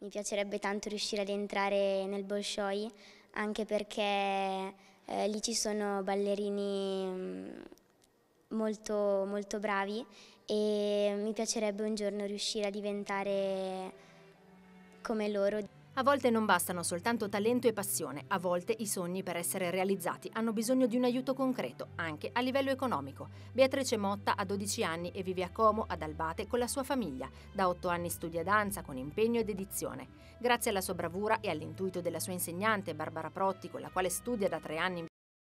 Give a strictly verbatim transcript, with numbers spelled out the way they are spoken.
Mi piacerebbe tanto riuscire ad entrare nel Bolshoi, anche perché eh, lì ci sono ballerini mh, molto, molto bravi e mi piacerebbe un giorno riuscire a diventare come loro. A volte non bastano soltanto talento e passione, a volte i sogni per essere realizzati hanno bisogno di un aiuto concreto, anche a livello economico. Beatrice Motta ha dodici anni e vive a Como, ad Albate, con la sua famiglia. Da otto anni studia danza con impegno ed dedizione. Grazie alla sua bravura e all'intuito della sua insegnante Barbara Protti, con la quale studia da tre anni